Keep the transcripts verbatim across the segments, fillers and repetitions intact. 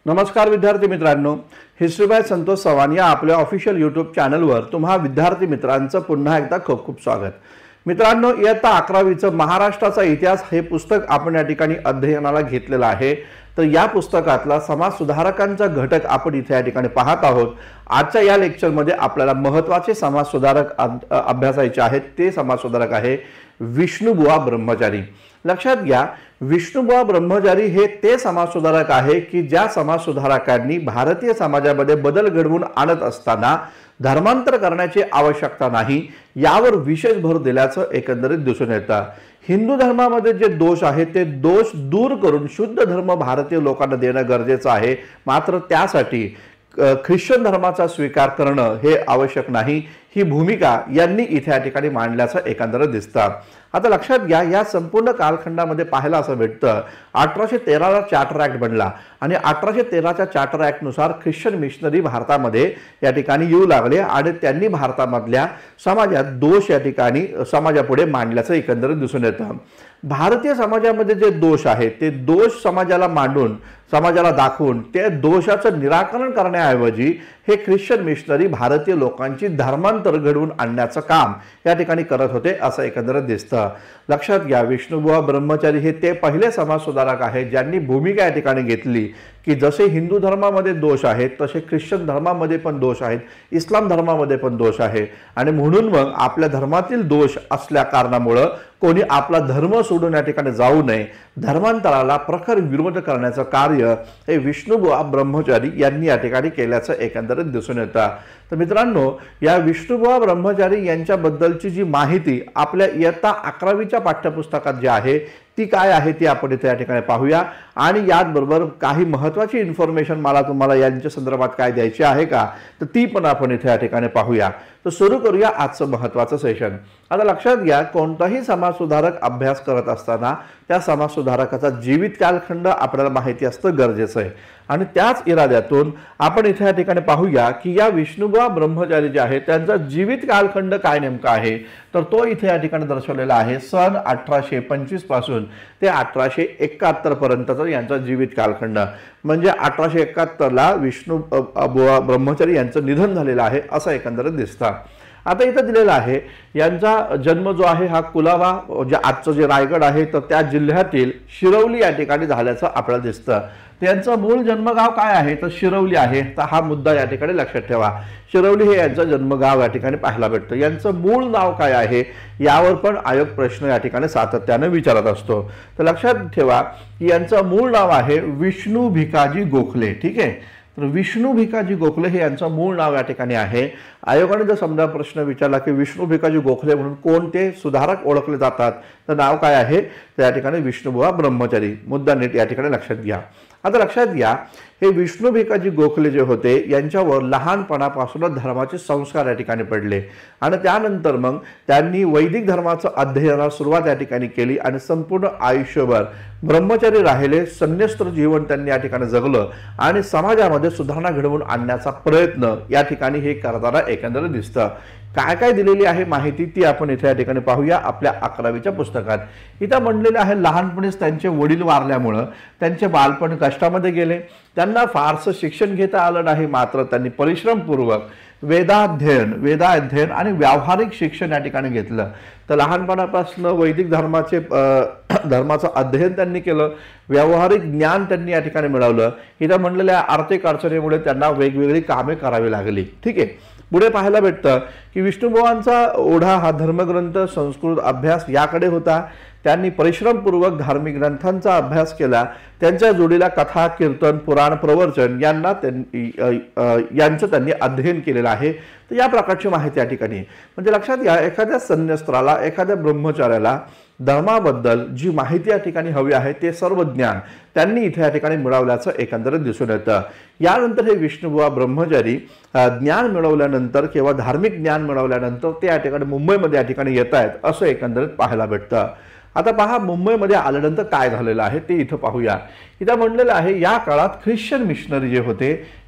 नमस्कार विद्यार्थी मित्रांनो, हिस्ट्री बाय संतोष चव्हाण या आपल्या ऑफिशियल यूट्यूब चॅनलवर तुम्हा विद्यार्थी मित्रांचं पुन्हा एकदा खूप खूप स्वागत। मित्रांनो, इयत्ता अकरावीचं महाराष्ट्राचा इतिहास हे पुस्तक आपण या ठिकाणी अध्ययनाला घेतलेलं आहे। तर या पुस्तकातला समाज सुधारकांचा घटक आपण इथे या ठिकाणी पाहत आहोत। आजच्या या लेक्चरमध्ये आपल्याला महत्त्वाचे समाज सुधारक अभ्यासायचे आहेत। ते समाज सुधारक आहे विष्णुबुवा ब्रह्मचारी। लक्षात घ्या, विष्णुबुवा ब्रह्मचारी हे ते समाज सुधारक आहे की ज्या समाज सुधारकांनी भारतीय समाजामध्ये बदल घडवून आणत असताना धर्मांतर करण्याची आवश्यकता नाही यावर विशेष भर दिल्याचं एकंदरीत दिसून येतं। हिंदू धर्मामध्ये जे दोष आहेत ते दोष दूर करून शुद्ध धर्म भारतीय लोकांना देणं गरजेचं आहे, मात्र त्यासाठी ख्रिश्चन धर्माचा स्वीकार करणं हे आवश्यक नाही, ही भूमिका यांनी इथे या ठिकाणी मांडल्याचं एकंदरीत दिसतं। आता लक्षात घ्या, या संपूर्ण कालखंडामध्ये पाहायला असं भेटतं अठराशे तेराला चार्टर ऍक्ट बनला आणि अठराशे तेराच्या चार्टर ऍक्ट नुसार ख्रिश्चन मिशनरी भारतामध्ये या ठिकाणी येऊ लागले आणि त्यांनी भारतामधल्या समाजात दोष या ठिकाणी समाजापुढे मांडल्याचं एकंदरीत दिसून येतं। भारतीय समाजामध्ये जे दोष आहेत ते दोष समाजाला मांडून समाजाला दाखवून ते दोषाचं निराकरण करण्याऐवजी हे ख्रिश्चन मिशनरी भारतीय लोकांची धर्मांतर घडवून आणण्याचं काम या ठिकाणी करत होते असं एकंदरीत दिसतं। लक्षात घ्या, विष्णुबुवा ब्रह्मचारी हे ते पहिले समाज सुधारक आहेत ज्यांनी भूमिका या ठिकाणी घेतली की जसे हिंदू धर्मामध्ये दोष आहेत तसे ख्रिश्चन धर्मामध्ये पण दोष आहेत, इस्लाम धर्मामध्ये पण दोष आहे आणि म्हणून मग आपल्या धर्मातील दोष असल्या कारणामुळे कोणी आपला धर्म सोडून या ठिकाणी जाऊ नये, धर्मांतराला प्रखर विरोध करण्याचं कार्य हे विष्णुबुवा ब्रह्मचारी यांनी या ठिकाणी केल्याचं एकंदरीत दिसून येतं। तर मित्रांनो, या विष्णुबुवा ब्रह्मचारी यांच्याबद्दलची जी माहिती आपल्या इयत्ता अकरावीच्या पाठ्यपुस्तकात जी आहे ती काय आहे ती आपण इथे या ठिकाणी पाहूया आणि याचबरोबर काही महत्त्वाची इन्फॉर्मेशन मला तुम्हाला यांच्या संदर्भात काय द्यायची आहे का तर ती पण आपण इथे या ठिकाणी पाहूया। तर सुरू करूया आजचं महत्त्वाचं सेशन। आता लक्षात घ्या, कोणताही समाज सुधारक अभ्यास करत असताना त्या समाज सुधारकाचा जीवित कालखंड आपल्याला माहिती असतं गरजेचं आहे आणि त्याच इराद्यातून आपण इथे या ठिकाणी पाहूया की या विष्णुबुवा ब्रह्मचारी जे आहे त्यांचा जीवित कालखंड काय नेमका आहे तर तो इथे या ठिकाणी दर्शवलेला आहे। सन अठराशे पंचवीस पासून ते अठराशे एकाहत्तर पर्यंतचा यांचा जीवित कालखंड, म्हणजे अठराशे एकाहत्तर ला विष्णुबुवा ब्रह्मचारी यांचं निधन झालेलं आहे असं एकंदरीत दिसतं। आता इथं दिलेला आहे यांचा जन्म जो आहे हा कुलाबा, जे आजचं जे रायगड आहे तर त्या जिल्ह्यातील शिरवली या ठिकाणी झाल्याचं आपल्याला दिसतं। त्यांचं मूळ जन्मगाव काय आहे तर शिरवली आहे। तर हा मुद्दा या ठिकाणी लक्षात ठेवा, शिरवली हे यांचं जन्मगाव या ठिकाणी पाहायला भेटतं। यांचं मूळ नाव काय आहे यावर पण आयोग प्रश्न या ठिकाणी सातत्याने विचारत असतो। तर लक्षात ठेवा की यांचं मूळ नाव आहे विष्णू भिकाजी गोखले। ठीक आहे, तर विष्णू भिकाजी गोखले हे यांचं मूळ नाव या ठिकाणी आहे। आयोगाने जर समजा प्रश्न विचारला की विष्णू भिकाजी गोखले म्हणून कोणते सुधारक ओळखले जातात तर नाव काय आहे तर या ठिकाणी विष्णुबुवा ब्रह्मचारी। मुद्दा नीट या ठिकाणी लक्षात घ्या। आता लक्षात घ्या, हे विष्णू भिकाजी गोखले जे होते यांच्यावर लहानपणापासूनच धर्माचे संस्कार या ठिकाणी पडले आणि त्यानंतर मग त्यांनी वैदिक धर्माचं अध्ययनाला सुरुवात या ठिकाणी केली आणि संपूर्ण आयुष्यभर ब्रह्मचारी राहिले, संन्यस्त जीवन त्यांनी या ठिकाणी जगलं आणि समाजामध्ये सुधारणा घडवून आणण्याचा प्रयत्न या ठिकाणी हे करताना एकंदरीत दिसतं। काय काय दिलेली आहे माहिती ती आपण इथे या ठिकाणी पाहूया आपल्या अकरावीच्या पुस्तकात। इथं म्हणलेले आहे लहानपणीच त्यांचे वडील वारल्यामुळं त्यांचे बालपण कष्टामध्ये गेले, त्यांना फारसं शिक्षण घेता आलं नाही, मात्र त्यांनी परिश्रमपूर्वक वेदाध्ययन वेदाध्ययन आणि व्यावहारिक शिक्षण या ठिकाणी घेतलं। तर लहानपणापासून वैदिक धर्माचे धर्माचं अध्ययन त्यांनी केलं, व्यावहारिक ज्ञान त्यांनी या ठिकाणी मिळवलं। इथं म्हणलेल्या आर्थिक अडचणीमुळे त्यांना वेगवेगळी कामे करावी लागली। ठीक आहे, पुढे पाहायला भेटतं की विष्णुबुवांचा ओढा हा धर्मग्रंथ संस्कृत अभ्यास याकडे होता। त्यांनी परिश्रमपूर्वक धार्मिक ग्रंथांचा अभ्यास केला, त्यांच्या जोडीला कथा, कीर्तन, पुराण, प्रवचन यांना त्यांनी यांचं त्यांनी अध्ययन केलेलं आहे। तर या प्रकारची माहिती या ठिकाणी म्हणजे लक्षात घ्या, एखाद्या संन्यस्त्राला एखाद्या ब्रह्मचार्याला धर्माबद्दल जी माहिती या ठिकाणी हवी आहे ते सर्व ज्ञान त्यांनी इथे या ठिकाणी मिळवल्याचं एकंदरीत दिसून येतं। यानंतर हे विष्णुबुवा ब्रह्मचारी ज्ञान मिळवल्यानंतर किंवा धार्मिक ज्ञान मिळवल्यानंतर ते या ठिकाणी मुंबईमध्ये या ठिकाणी येत आहेत असं एकंदरीत पाहायला भेटतं। आता पहा, मुंबईमध्ये आल्यानंतर काय झालेलं आहे ते इथं पाहूया। इथं म्हणलेलं आहे या काळात ख्रिश्चन मिशनरी जे होते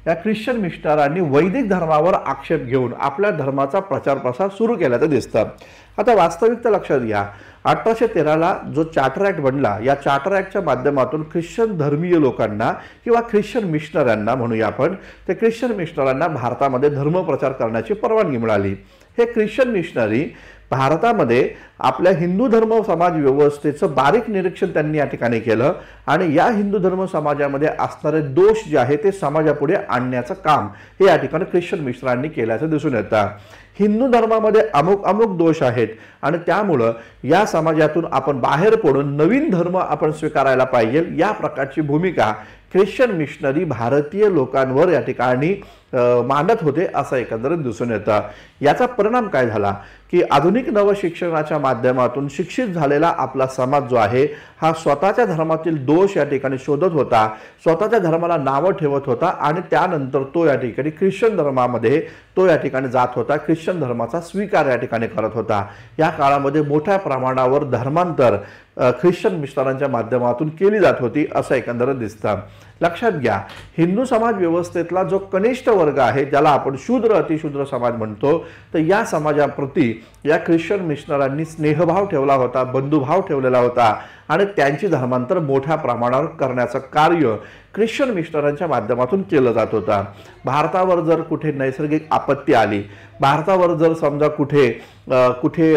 या ख्रिश्चन मिशनरांनी वैदिक धर्मावर आक्षेप घेऊन आपल्या धर्माचा प्रचार प्रसार सुरू केल्याचं दिसतं। आता वास्तविकता लक्षात घ्या, अठराशे तेराला जो चार्टर ॲक्ट बनला, या चार्टर ॲक्टच्या माध्यमातून ख्रिश्चन धर्मीय लोकांना किंवा ख्रिश्चन मिशनरांना म्हणूया आपण, ते ख्रिश्चन मिशनरांना भारतामध्ये धर्मप्रचार करण्याची परवानगी मिळाली। हे ख्रिश्चन मिशनरी भारतामध्ये आपल्या हिंदू धर्म समाज व्यवस्थेचं बारीक निरीक्षण त्यांनी या ठिकाणी केलं आणि या हिंदू धर्म समाजामध्ये असणारे दोष जे आहे ते समाजापुढे आणण्याचं काम हे या ठिकाणी ख्रिश्चन मिशनरांनी केल्याचं दिसून येतं। हिंदू धर्मामध्ये अमुक अमुक दोष आहेत आणि त्यामुळं या समाजातून आपण बाहेर पडून नवीन धर्म आपण स्वीकारायला पाहिजे, या प्रकारची भूमिका ख्रिश्चन मिशनरी भारतीय लोकांवर या ठिकाणी मांडत होते असं एकंदरीत दिसून येतं। याचा परिणाम काय झाला की आधुनिक नवशिक्षणाच्या माध्यमातून शिक्षित झालेला आपला समाज जो आहे हा स्वतःच्या धर्मातील दोष या ठिकाणी शोधत होता, स्वतःच्या धर्माला नावं ठेवत होता आणि त्यानंतर तो या ठिकाणी ख्रिश्चन धर्मामध्ये तो या ठिकाणी जात होता, ख्रिश्चन धर्माचा स्वीकार या ठिकाणी करत होता। या काळामध्ये मोठ्या प्रमाणावर धर्मांतर ख्रिश्चन मिशनरांच्या माध्यमातून केली जात होती असं एकंदरीत दिसतं। लक्षात घ्या, हिंदू समाज व्यवस्थेतला जो कनिष्ठ वर्ग आहे ज्याला आपण शूद्र अतिशूद्र समाज म्हणतो, तर या समाजाप्रती या ख्रिश्चन मिशनरांनी स्नेहभाव ठेवला होता, बंधुभाव ठेवलेला होता आणि त्यांची धर्मांतर मोठ्या प्रमाणावर करण्याचं कार्य ख्रिश्चन मिशनरांच्या माध्यमातून केलं जात होतं। भारतावर जर कुठे नैसर्गिक आपत्ती आली, भारतावर जर समजा कुठे कुठे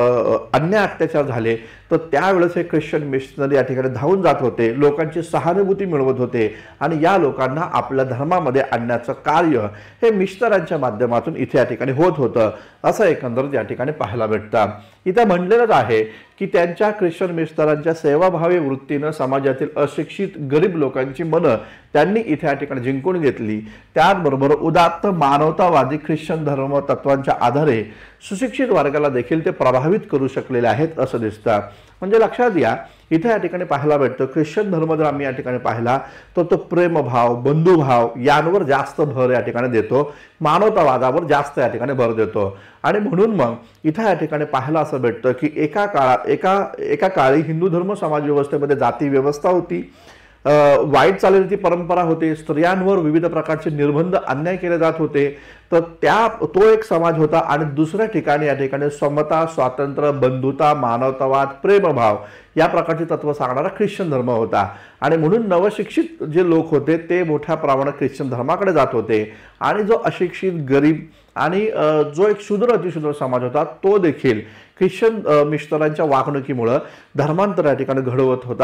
अन्याय अत्याचार झाले, तर त्यावेळेस हे ख्रिश्चन मिशनरी या ठिकाणी धावून जात होते, लोकांची सहानुभूती मिळवत होते आणि या लोकांना आपल्या धर्मामध्ये आणण्याचं कार्य हे मिशनरांच्या माध्यमातून इथे या ठिकाणी होत होतं असं एकंदरीत या ठिकाणी पाहायला भेटतं। इथं म्हणलेलंच आहे की त्यांच्या ख्रिश्चन मिशनरांच्या सेवाभावी वृत्तीनं समाजातील अशिक्षित गरीब लोकांची मनं त्यांनी इथे या ठिकाणी जिंकून घेतली। त्याचबरोबर उदात्त मानवतावादी ख्रिश्चन धर्म तत्वांच्या आधारे सुशिक्षित वर्गाला देखील ते प्रभावित करू शकलेले आहेत असं दिसतं। म्हणजे लक्षात घ्या, इथे या ठिकाणी पाहायला भेटतं ख्रिश्चन धर्म जर आम्ही या ठिकाणी पाहिला तर तो प्रेमभाव, बंधुभाव यांवर जास्त भर या ठिकाणी देतो, मानवतावादावर जास्त या ठिकाणी भर देतो आणि म्हणून मग इथे या ठिकाणी पाहायला असं भेटतं की एका काळात एका एका काळी हिंदू धर्म समाज व्यवस्थेमध्ये जाती व्यवस्था होती, वाईट चाललेली परंपरा होती, स्त्रियांवर विविध प्रकारचे निर्बंध अन्याय केले जात होते, तर त्या तो एक समाज होता आणि दुसऱ्या ठिकाणी या ठिकाणी समता, स्वातंत्र्य, बंधुता, मानवतावाद, प्रेमभाव या प्रकारचे तत्व सांगणारा ख्रिश्चन धर्म होता आणि म्हणून नवशिक्षित जे लोक होते ते मोठ्या प्रमाणात ख्रिश्चन धर्माकडे जात होते आणि जो अशिक्षित गरीब आणि जो एक शूद्र अतिशूद्र समाज होता तो देखील ख्रिश्चन मिशनरांच्या वागणुकीमुळे धर्मांतर या ठिकाणी घडवत होता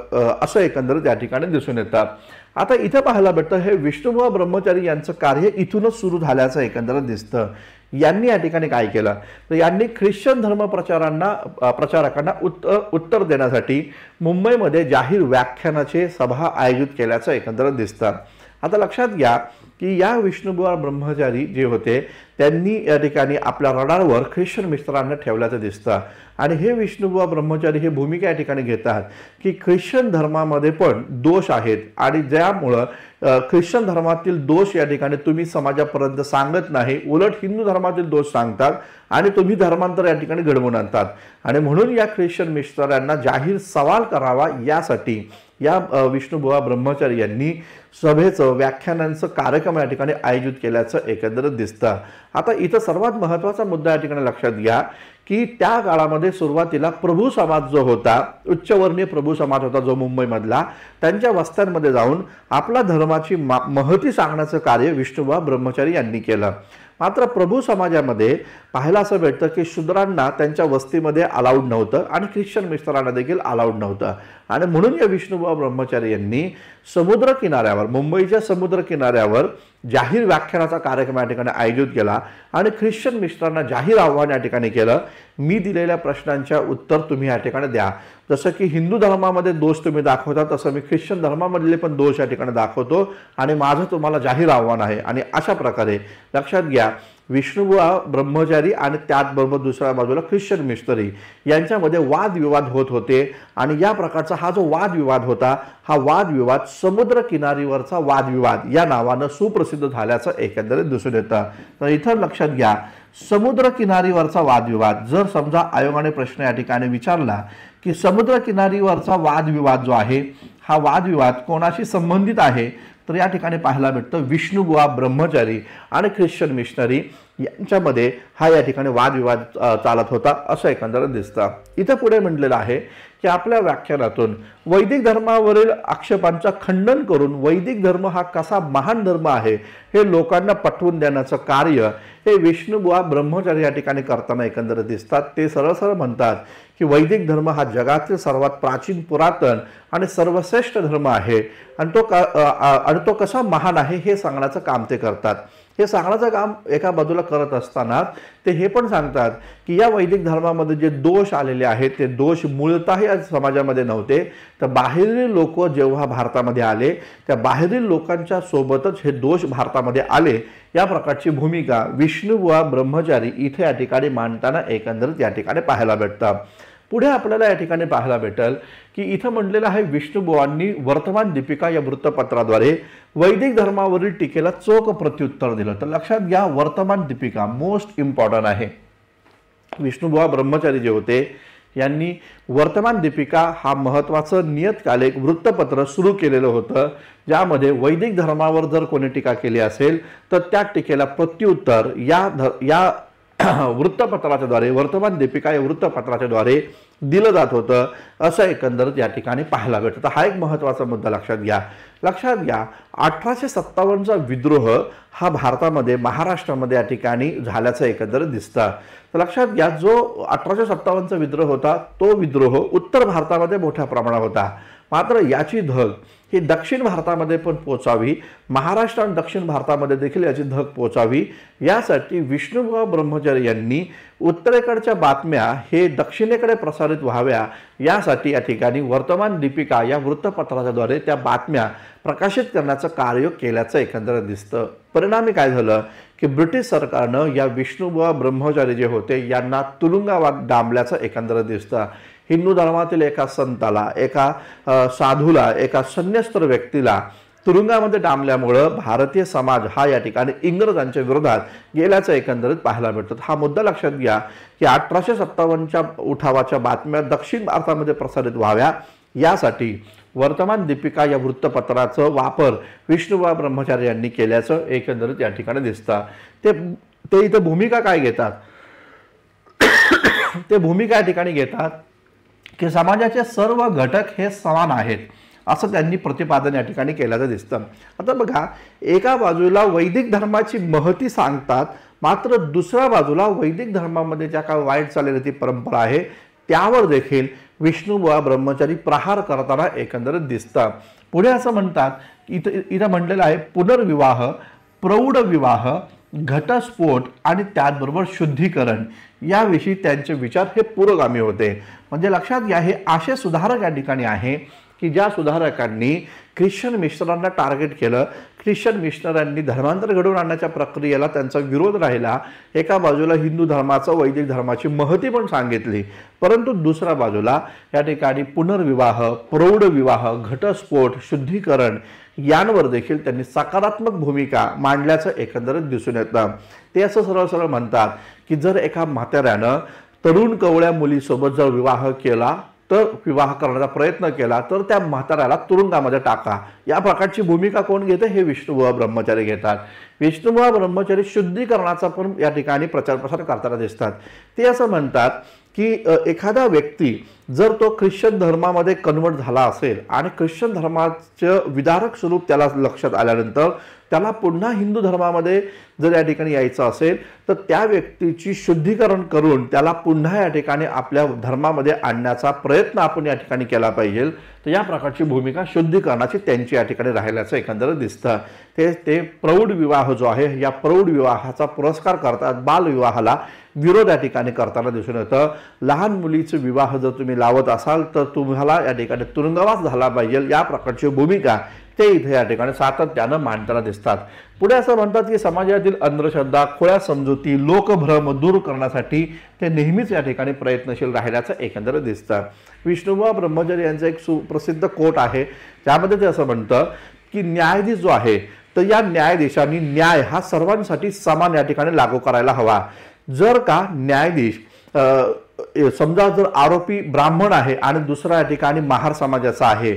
असं एकंदरीत या ठिकाणी दिसून येतं। आता इथे पाहायला भेटतं हे विष्णुबुवा ब्रह्मचारी यांचं कार्य इथूनच सुरू झाल्याचं एकंदरीत दिसतं। यांनी या ठिकाणी काय केलं तर यांनी ख्रिश्चन धर्म प्रचारांना प्रचारकांना उत्तर उत्तर देण्यासाठी मुंबईमध्ये जाहीर व्याख्यानाचे सभा आयोजित केल्याचं एकंदरीत दिसतं। आता लक्षात घ्या की या विष्णुबुवा ब्रह्मचारी जे होते त्यांनी या ठिकाणी आपल्या रडारवर ख्रिश्चन मिशनरांना ठेवल्याचं दिसतं आणि हे विष्णुबुवा ब्रह्मचारी हे भूमिका या ठिकाणी घेतात की ख्रिश्चन धर्मामध्ये पण दोष आहेत आणि ज्यामुळं ख्रिश्चन धर्मातील दोष या ठिकाणी तुम्ही समाजापर्यंत सांगत नाही, उलट हिंदू धर्मातील दोष सांगतात आणि तुम्ही धर्मांतर या ठिकाणी घडवून आणतात आणि म्हणून या ख्रिश्चन मिशनरांना जाहीर सवाल करावा यासाठी या विष्णुबुवा ब्रह्मचारी यांनी सभेचं व्याख्यानांचं कार्यक्रम या ठिकाणी आयोजित केल्याचं एकंदरीत दिसतं। आता इथं सर्वात महत्त्वाचा मुद्दा या ठिकाणी लक्षात घ्या की त्या काळामध्ये सुरुवातीला प्रभू समाज जो होता, उच्चवर्णीय प्रभू समाज होता जो मुंबईमधला, त्यांच्या वस्त्यांमध्ये जाऊन आपला धर्माची महती सांगण्याचं कार्य विष्णुबुवा ब्रह्मचारी यांनी केलं। मात्र प्रभू समाजामध्ये पाहायला असं भेटतं की शूद्रांना त्यांच्या वस्तीमध्ये अलाउड नव्हतं आणि ख्रिश्चन मिशनरांना देखील अलाउड नव्हतं आणि म्हणून या विष्णुबुवा ब्रह्मचारी यांनी समुद्र किनाऱ्यावर, मुंबईच्या समुद्र किनाऱ्यावर जाहीर व्याख्यानाचा कार्यक्रम या ठिकाणी आयोजित केला आणि ख्रिश्चन मिशनरांना जाहीर आव्हान या ठिकाणी केलं, मी दिलेल्या प्रश्नांच्या उत्तर तुम्ही या ठिकाणी द्या। जसं की हिंदू धर्मामध्ये दोष तुम्ही दाखवता तसं मी ख्रिश्चन धर्मामधले पण दोष या ठिकाणी दाखवतो आणि माझं तुम्हाला जाहीर आव्हान आहे। आणि अशा प्रकारे लक्षात घ्या विष्णुबुवा ब्रह्मचारी आणि त्याचबरोबर दुसऱ्या बाजूला ख्रिश्चन मिशनरी यांच्यामध्ये वादविवाद होत होते आणि या प्रकारचा हा जो वादविवाद होता हा वादविवाद समुद्र किनारीवरचा वादविवाद या नावानं सुप्रसिद्ध झाल्याचं एकंदरीत दिसून येतं। तर इथं लक्षात घ्या समुद्र किनारीवरचा वादविवाद, जर समजा आयोगाने प्रश्न या ठिकाणी विचारला की समुद्र किनारीवरचा वादविवाद जो आहे हा वादविवाद कोणाशी संबंधित आहे, तर या ठिकाणी पाहायला भेटतं विष्णुबुवा ब्रह्मचारी आणि ख्रिश्चन मिशनरी यांच्यामध्ये हा या ठिकाणी वादविवाद चालत होता असं एकंदरीत दिसतं। इथं पुढे म्हटलेलं आहे की आपल्या व्याख्यानातून वैदिक धर्मावरील आक्षेपांचं खंडन करून वैदिक धर्म हा कसा महान धर्म आहे हे लोकांना पटवून देण्याचं कार्य हे विष्णुबुवा ब्रह्मचारी या ठिकाणी करताना एकंदरीत दिसतात। ते सरळ सरळ म्हणतात की वैदिक धर्म हा जगातील सर्वात प्राचीन पुरातन आणि सर्वश्रेष्ठ धर्म आहे आणि तो आणि तो कसा महान आहे हे सांगण्याचं काम ते करतात। हे सांगण्याचं काम एका बाजूला करत असताना ते हे पण सांगतात की या वैदिक धर्मामध्ये जे दोष आलेले आहेत ते दोष मूळतः या समाजामध्ये नव्हते, तर बाहेरील लोक जेव्हा भारतामध्ये आले त्या बाहेरील लोकांच्या सोबतच हे दोष भारतामध्ये आले या प्रकारची भूमिका विष्णुबुवा ब्रह्मचारी इथे या ठिकाणी मांडताना एकंदरीत या ठिकाणी पाहायला भेटतं। पुढे आपल्याला या ठिकाणी पाहायला भेटेल की इथं म्हटलेलं आहे विष्णुबुवांनी वर्तमान दीपिका या वृत्तपत्राद्वारे वैदिक धर्मावरील टीकेला चोख प्रत्युत्तर दिलं। तर लक्षात घ्या वर्तमान दीपिका मोस्ट इम्पॉर्टंट आहे। विष्णुबुवा ब्रह्मचारी जे होते यांनी वर्तमान दीपिका हा महत्त्वाचं नियतकालिक वृत्तपत्र सुरू केलेलं होतं, ज्यामध्ये वैदिक धर्मावर जर कोणी टीका केली असेल तर त्या टीकेला प्रत्युत्तर या या वृत्तपत्राच्या द्वारे वर्तमान दीपिका या वृत्तपत्राच्या द्वारे दिलं जात होतं असं एकंदरीत या ठिकाणी पाहायला भेटतं। हा एक महत्त्वाचा मुद्दा लक्षात घ्या। लक्षात घ्या अठराशे सत्तावन्नचा विद्रोह हा भारतामध्ये महाराष्ट्रामध्ये या ठिकाणी झाल्याचं एकंदरीत दिसतं। तर लक्षात घ्या जो अठराशे सत्तावन्नचा विद्रोह होता तो विद्रोह उत्तर भारतामध्ये मोठ्या प्रमाणात होता, मात्र याची धग ही दक्षिण भारतामध्ये पण पोचावी, महाराष्ट्र आणि दक्षिण भारतामध्ये देखील याची धग पोचावी यासाठी विष्णुबुवा ब्रह्मचारी यांनी उत्तरेकडच्या बातम्या हे दक्षिणेकडे प्रसारित व्हाव्या यासाठी या ठिकाणी वर्तमान दीपिका या वृत्तपत्राद्वारे त्या बातम्या प्रकाशित करण्याचं कार्य केल्याचं एकंदरीत दिसतं। परिणामी काय झालं की ब्रिटिश सरकारनं या विष्णुबुवा ब्रह्मचारी जे होते यांना तुरुंगात डांबल्याचं एकंदरीत दिसतं। हिंदू धर्मातील एका संताला, एका साधूला, एका संन्यस्त व्यक्तीला तुरुंगामध्ये डांबल्यामुळं भारतीय समाज हा या ठिकाणी इंग्रजांच्या विरोधात गेल्याचं एकंदरीत पाहायला भेटतं। हा मुद्दा लक्षात घ्या की अठराशे सत्तावन्नच्या उठावाच्या बातम्या दक्षिण भारतामध्ये प्रसारित व्हाव्या यासाठी वर्तमान दीपिका या वृत्तपत्राचं वापर विष्णुबुवा ब्रह्मचारी यांनी केल्याचं एकंदरीत या ठिकाणी दिसतं। ते ते इथं भूमिका काय घेतात ते भूमिका या ठिकाणी घेतात की समाजाचे सर्व घटक हे समान आहेत असं त्यांनी प्रतिपादन या ठिकाणी केल्याचं दिसतं। आता बघा एका बाजूला वैदिक धर्माची महती सांगतात, मात्र दुसऱ्या बाजूला वैदिक धर्मामध्ये ज्या काही वाईट चाललेली ती परंपरा आहे त्यावर देखील विष्णुबुवा ब्रह्मचारी प्रहार करताना एकंदरीत दिसतं। पुढे असं म्हणतात इथं इथं म्हटलेलं आहे पुनर्विवाह, प्रौढ विवाह, घटस्फोट आणि त्याचबरोबर शुद्धीकरण याविषयी त्यांचे विचार हे पुरोगामी होते। म्हणजे लक्षात घ्या हे असे सुधारक या ठिकाणी आहे की ज्या सुधारकांनी ख्रिश्चन मिशनरांना टार्गेट केलं, ख्रिश्चन मिशनरांनी धर्मांतर घडवून आणण्याच्या प्रक्रियेला त्यांचा विरोध राहिला। एका बाजूला हिंदू धर्माचं वैदिक धर्माची महती पण सांगितली, परंतु दुसऱ्या बाजूला या ठिकाणी पुनर्विवाह, प्रौढ विवाह, घटस्फोट, शुद्धीकरण यांवर देखील त्यांनी सकारात्मक भूमिका मांडल्याचं एकंदरीत दिसून येतं। ते असं सरळ सरळ म्हणतात की जर एका म्हाताऱ्यानं तरुण कवळ्या मुलीसोबत जर विवाह केला तर विवाह करण्याचा प्रयत्न केला तर त्या म्हाताऱ्याला तुरुंगामध्ये टाका, या प्रकारची भूमिका कोण घेते हे विष्णुबुवा ब्रह्मचारी घेतात। विष्णुबुवा ब्रह्मचारी शुद्धीकरणाचा पण या ठिकाणी प्रचार प्रसार करताना दिसतात। ते असं म्हणतात की एखादा व्यक्ती जर तो ख्रिश्चन धर्मामध्ये कन्वर्ट झाला असेल आणि ख्रिश्चन धर्माचं विदारक स्वरूप त्याला लक्षात आल्यानंतर त्याला पुन्हा हिंदू धर्मामध्ये जर या ठिकाणी यायचं असेल तर त्या व्यक्तीची शुद्धीकरण करून त्याला पुन्हा या ठिकाणी आपल्या धर्मामध्ये आणण्याचा प्रयत्न आपण या ठिकाणी केला पाहिजे। तर या प्रकारची भूमिका शुद्धीकरणाची त्यांची या ठिकाणी राहिल्याचं एकंदरीत दिसतं। ते ते प्रौढ विवाह जो आहे या प्रौढ विवाहाचा पुरस्कार करतात, बालविवाहाला विरोध या ठिकाणी करताना दिसून येतं। लहान मुलीचे विवाह जर तुम्ही लावत असाल तर तुम्हाला या ठिकाणी तुरुंगवास झाला पाहिजे या प्रकारची भूमिका ते इथे या ठिकाणी सातत्यानं मांडताना दिसतात। पुढे असं म्हणतात की समाजातील अंधश्रद्धा, खोळ्या समजुती, लोकभ्रम दूर करण्यासाठी ते नेहमीच या ठिकाणी प्रयत्नशील राहिल्याचं एकंदरीत दिसतं। विष्णुबुवा ब्रह्मचारी यांचं एक सुप्रसिद्ध कोट आहे ज्यामध्ये ते असं म्हणतं की न्यायाधीश जो आहे तर या न्यायाधीशांनी न्याय हा सर्वांसाठी समान या ठिकाणी लागू करायला हवा। जर का न्यायाधीश समजा जर आरोपी ब्राह्मण आहे आणि दुसरा या ठिकाणी महार समाजाचा आहे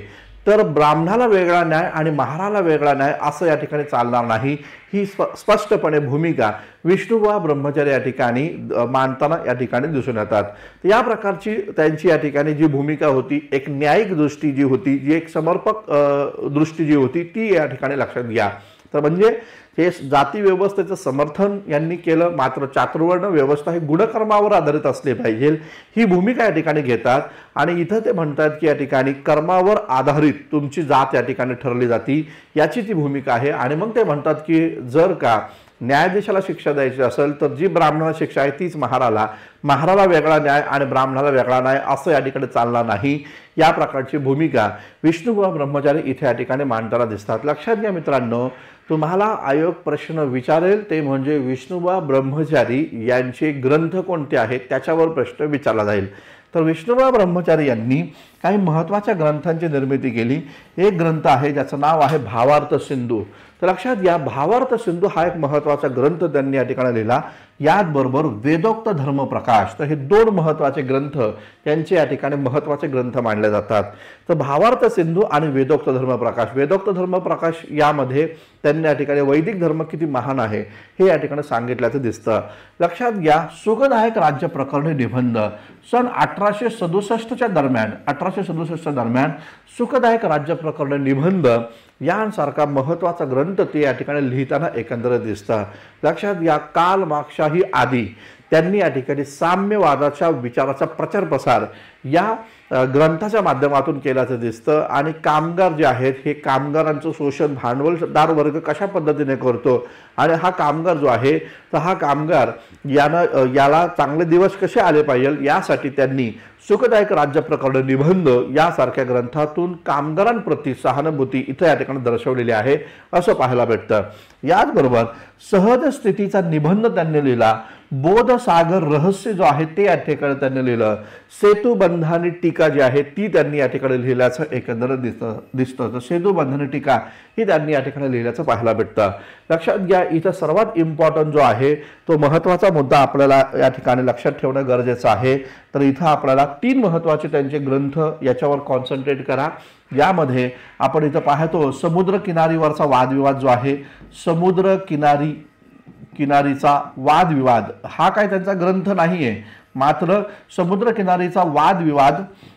तर ब्राह्मणाला वेगळा न्याय आणि महाराला वेगळा न्याय असं या ठिकाणी चालणार नाही, ही स्प स्पष्टपणे भूमिका विष्णुबुवा ब्रह्मचारी या ठिकाणी मांडताना या ठिकाणी दिसून येतात। तर या प्रकारची त्यांची या ठिकाणी जी भूमिका होती, एक न्यायिक दृष्टी जी होती, जी एक समर्पक दृष्टी जी होती, ती या ठिकाणी लक्षात घ्या। तर म्हणजे हे जाती व्यवस्थेचं समर्थन यांनी केलं, मात्र चातुर्वर्ण व्यवस्था ही गुणकर्मावर आधारित असली पाहिजे ही भूमिका या ठिकाणी घेतात। आणि इथं ते म्हणतात की या ठिकाणी कर्मावर आधारित तुमची जात या ठिकाणी ठरली जाती, याची ती भूमिका आहे। आणि मग ते म्हणतात की जर का न्यायाधीशाला शिक्षा द्यायची असेल तर जी ब्राह्मणाला शिक्षा आहे तीच महाराला, महाराला वेगळा न्याय आणि ब्राह्मणाला वेगळा न्याय असं या ठिकाणी चालणार नाही, या प्रकारची भूमिका विष्णुबुवा ब्रह्मचारी इथे या ठिकाणी मांडताना दिसतात। लक्षात घ्या मित्रांनो, तुम्हाला आयोग प्रश्न विचारेल ते म्हणजे विष्णुबुवा ब्रह्मचारी यांचे ग्रंथ कोणते आहेत त्याच्यावर प्रश्न विचारला जाईल। तर विष्णुबुवा ब्रह्मचारी यांनी काही महत्त्वाच्या ग्रंथांची निर्मिती केली। एक ग्रंथ आहे ज्याचं नाव आहे भावार्थ सिंधू। तर लक्षात घ्या, भावार्थ सिंधू हा एक महत्त्वाचा ग्रंथ त्यांनी या ठिकाणी लिहिला। याचबरोबर वेदोक्त धर्मप्रकाश, तर हे दोन महत्त्वाचे ग्रंथ त्यांचे या ठिकाणी महत्त्वाचे ग्रंथ मानले जातात। तर भावार्थ सिंधू आणि वेदोक्त धर्मप्रकाश, वेदोक्त धर्मप्रकाश यामध्ये त्यांनी या ठिकाणी वैदिक धर्म किती महान आहे हे या ठिकाणी सांगितल्याचं दिसतं। लक्षात घ्या, सुखदायक राज्य प्रकरणी निबंध सन अठराशे सदुसष्टच्या दरम्यान अठराशे सदुसष्टच्या दरम्यान सुखदायक राज्य प्रकरणी निबंध यांसारखा महत्त्वाचा ग्रंथ ते या ठिकाणी लिहिताना एकंदर दिसतं। लक्षात घ्या, काल मार्क्सशाही आधी त्यांनी या ठिकाणी साम्यवादाच्या विचाराचा प्रचार प्रसार या ग्रंथाच्या माध्यमातून केल्याचं दिसतं। आणि कामगार जे आहेत हे कामगारांचं शोषण भांडवलदार वर्ग कशा पद्धतीने करतो आणि हा कामगार जो आहे तर हा कामगार यानं याला चांगले दिवस कसे आले पाहिजे यासाठी त्यांनी सुखदायक राज्य प्रकरण निबंध यासारख्या ग्रंथातून कामगारांप्रती सहानुभूती इथं या ठिकाणी दर्शवलेली आहे असं पाहायला भेटतं। याचबरोबर सहज स्थितीचा निबंध त्यांनी लिहिला। बोधसागर रहस्य जो आहे ते या ठिकाणी त्यांनी लिहिलं। सेतुबंधानी टीका जी आहे ती त्यांनी या ठिकाणी लिहिल्याचं एकंदर दिसतं दिसतं तर सेतुबंधानी टीका ही त्यांनी या ठिकाणी लिहिल्याचं पाहायला भेटतं। लक्षात घ्या, इथं सर्वात इम्पॉर्टंट जो आहे तो महत्त्वाचा मुद्दा आपल्याला या ठिकाणी लक्षात ठेवणं गरजेचं आहे। तर इथं आपल्याला तीन महत्त्वाचे त्यांचे ग्रंथ याच्यावर कॉन्सन्ट्रेट करा। यामध्ये आपण इथं पाहतो समुद्र किनारीवरचा वादविवाद जो आहे, समुद्र किनारी किनारीचा वादविवाद हा काय त्यांचा ग्रंथ नाहीये, मात्र समुद्र किनारीचा वादविवाद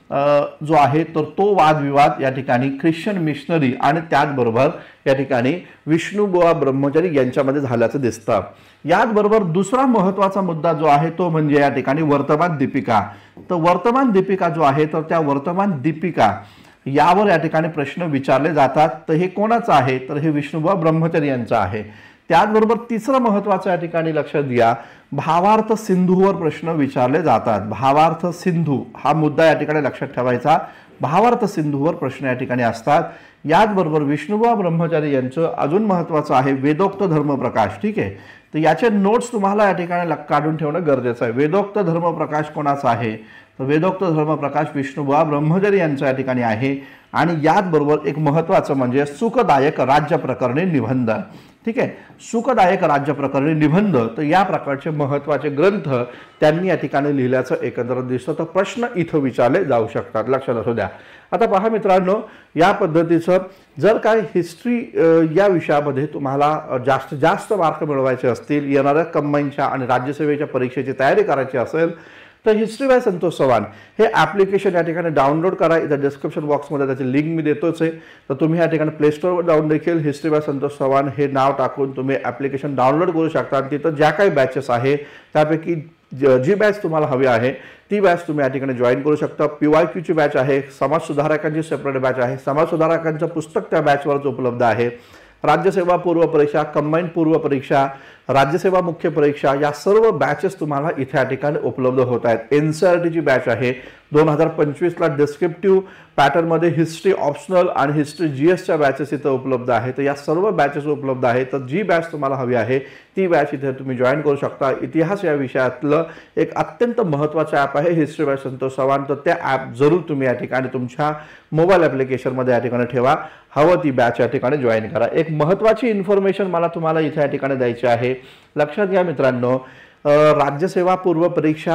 जो आहे तर तो वादविवाद या ठिकाणी ख्रिश्चन मिशनरी आणि त्याचबरोबर या ठिकाणी विष्णुबुवा ब्रह्मचारी यांच्यामध्ये झाल्याचं दिसतं। याचबरोबर दुसरा महत्त्वाचा मुद्दा जो आहे तो म्हणजे या ठिकाणी वर्तमान दीपिका। तर वर्तमान दीपिका जो आहे तर त्या वर्तमान दीपिका यावर या ठिकाणी प्रश्न विचारले जातात। तर हे कोणाचं आहे तर हे विष्णुबुवा ब्रह्मचारी यांचं आहे। त्याचबरोबर तिसरं महत्त्वाचं या ठिकाणी लक्षात घ्या, भावार्थ सिंधूवर प्रश्न विचारले जातात। भावार्थ सिंधू हा मुद्दा या ठिकाणी लक्षात ठेवायचा, भावार्थ सिंधूवर प्रश्न या ठिकाणी असतात। याचबरोबर विष्णुबुवा ब्रह्मचारी यांचं अजून महत्त्वाचं आहे वेदोक्त धर्मप्रकाश। ठीक आहे, तर याचे नोट्स तुम्हाला या ठिकाणी काढून ठेवणं गरजेचं आहे। वेदोक्त धर्मप्रकाश कोणाचा आहे तर वेदोक्त धर्मप्रकाश विष्णुबुवा ब्रह्मचारी यांचं या ठिकाणी आहे। आणि याचबरोबर एक महत्त्वाचं म्हणजे सुखदायक राज्य प्रकरणी निबंध। ठीक आहे, सुखदायक राज्य प्रकरणी निबंध, तर या प्रकारचे महत्त्वाचे ग्रंथ त्यांनी या ठिकाणी लिहिल्याचं एकंदर दिसतं। तर प्रश्न इथं विचारले जाऊ शकतात, लक्षात असू द्या। आता पहा मित्रांनो, या पद्धतीचं जर काय हिस्ट्री या विषयामध्ये तुम्हाला जास्त जास्त मार्क मिळवायचे असतील, येणाऱ्या कंबाईनच्या आणि राज्यसेवेच्या परीक्षेची तयारी करायची असेल तर हिस्ट्री बाय संतोष चव्हाण हे ॲप्लिकेशन या ठिकाणी डाउनलोड करा। इथं डिस्क्रिप्शन बॉक्समध्ये त्याची लिंक मी देतोच आहे। तर तुम्ही या ठिकाणी प्ले स्टोअरवर जाऊन देखील हिस्ट्री बाय संतोष चव्हाण हे नाव टाकून तुम्ही ॲप्लिकेशन डाउनलोड करू शकता। आणि तिथं ज्या काही बॅचेस आहे त्यापैकी जी बॅच तुम्हाला हवी आहे ती बॅच तुम्ही या ठिकाणी जॉईन करू शकता। पी वाय क्यूची बॅच आहे, समाज सुधारकांची सेपरेट बॅच आहे, समाज सुधारकांचं पुस्तक त्या बॅचवरच उपलब्ध आहे। राज्यसेवा पूर्व परीक्षा, कंबाईन पूर्व परीक्षा, राज्यसेवा मुख्य परीक्षा या सर्व बॅचेस तुम्हाला इथे या ठिकाणी उपलब्ध होत आहेत। एनसीईआरटीची बॅच आहे दोन हजार पंचवीसला डिस्क्रिप्टिव्ह पॅटर्नमध्ये हिस्ट्री ऑप्शनल आणि हिस्ट्री जीएसच्या बॅचेस इथं उपलब्ध आहेत। तर या सर्व बॅचेस उपलब्ध आहेत। तर जी बॅच तुम्हाला हवी आहे ती बॅच इथे तुम्ही जॉईन करू शकता। इतिहास या विषयातलं एक अत्यंत महत्त्वाचं ॲप आहे हिस्ट्री बाय संतोष चव्हाण। तर त्या ॲप जरूर तुम्ही या ठिकाणी तुमच्या मोबाईल ॲप्लिकेशनमध्ये या ठिकाणी ठेवा, हवं ती बॅच या ठिकाणी जॉईन करा। एक महत्त्वाची इन्फॉर्मेशन मला तुम्हाला इथे या ठिकाणी द्यायची आहे, लक्षात घ्या मित्रांनो। राज्यसेवा पूर्व परीक्षा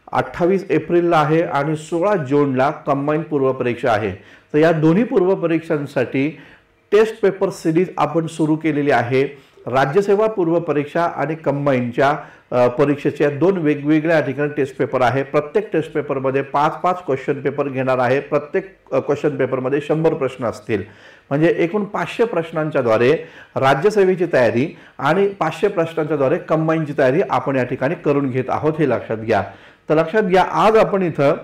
अठ्ठावीस एप्रिलला आहे आणि सोळा जूनला कंबाईन पूर्व परीक्षा आहे. तर या दोन्ही पूर्व परीक्षांसाठी टेस्ट पेपर सिरीज आपण सुरू केलेली आहे. राज्यसेवा पूर्व परीक्षा आणि कंबाईनच्या परीक्षेच्या दोन वेगवेगळ्या ठिकाणी टेस्ट पेपर आहे. प्रत्येक टेस्ट पेपरमध्ये पाच पाच क्वेश्चन पेपर घेणार आहे. प्रत्येक क्वेश्चन पेपरमध्ये शंभर प्रश्न असतील. म्हणजे एकूण पाचशे प्रश्नांच्याद्वारे राज्यसेवेची तयारी आणि पाचशे प्रश्नांच्याद्वारे कंबाईनची तयारी आपण या ठिकाणी करून घेत आहोत, हे लक्षात घ्या. तर लक्षात घ्या, आज आपण इथं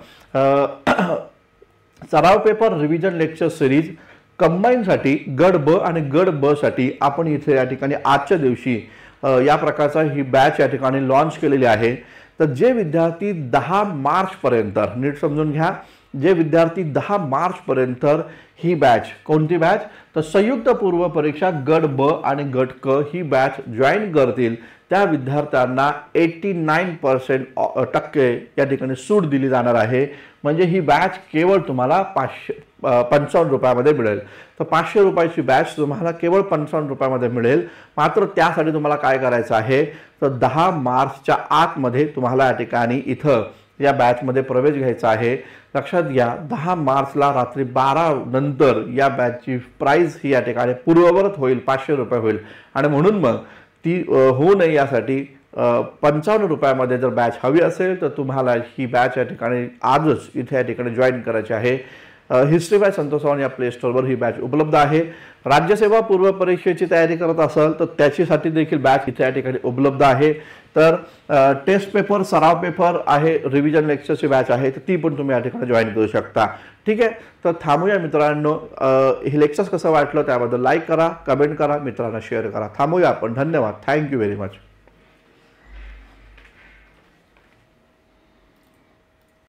सराव पेपर रिव्हिजन लेक्चर सिरीज कंबाईनसाठी गट ब आणि गट ब साठी आपण इथे या ठिकाणी आजच्या दिवशी या प्रकारचा ही बॅच या ठिकाणी लॉन्च केलेली आहे. तर जे विद्यार्थी दहा मार्च पर्यंत, नीट समजून घ्या, जे विद्यार्थी दहा मार्च पर्यंत ही बॅच, कोणती बॅच, तर संयुक्त पूर्व परीक्षा गट ब आणि गट क ही बॅच जॉईन करतील त्या विद्यार्थ्यांना नव्याण्णव पर्सेंट टक्के या ठिकाणी सूट दिली जाणार आहे. म्हणजे ही बॅच केवळ तुम्हाला पाचशे पंचावन्न रुपयामध्ये मिळेल. तर पाचशे रुपयाची बॅच तुम्हाला केवळ पंचावन्न रुपयामध्ये मिळेल. मात्र त्यासाठी तुम्हाला काय करायचं आहे, तर दहा मार्चच्या आतमध्ये तुम्हाला या ठिकाणी इथं या बॅचमध्ये प्रवेश घ्यायचा आहे. लक्षात घ्या, दहा मार्चला रात्री बारा नंतर या बॅचची प्राइस ही या ठिकाणी पूर्ववत होईल, पाचशे रुपये होईल. आणि म्हणून मग ती होऊ नये यासाठी पंचावन्न रुपयामध्ये जर बॅच हवी असेल तर तुम्हाला ही बॅच या ठिकाणी आजच इथे या ठिकाणी जॉईन करायची आहे. हिस्ट्री बाय संतोष चव्हाण या प्ले स्टोरवर ही बॅच उपलब्ध आहे. राज्यसेवा पूर्व परीक्षेची तयारी करत असाल तर त्याच्यासाठी देखील बॅच इथे या ठिकाणी उपलब्ध आहे. तर टेस्ट पेपर, सराव पेपर आहे, रिव्हिजन लेक्चरची बॅच आहे, तर ती पण तुम्ही या ठिकाणी जॉईन करू शकता. ठीक आहे, तर थांबूया मित्रांनो. हे लेक्चर्स कसं वाटलं त्याबद्दल लाईक करा, कमेंट करा, मित्रांना शेअर करा. थांबूया आपण. धन्यवाद. Thank you very much.